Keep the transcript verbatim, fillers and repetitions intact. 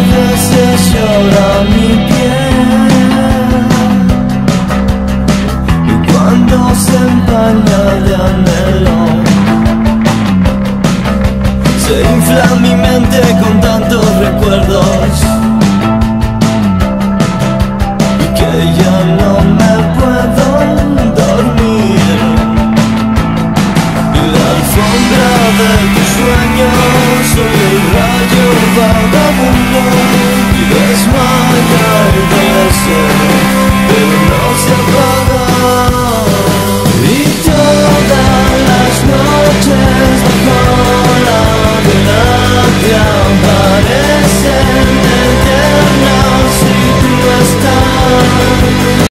veces llora mi piel y cuando se empaña de anhelo se infla mi mente con tantos recuerdos y que ya no me puedo dormir. La alfombra de tus sueños, soy el rayo vagabundo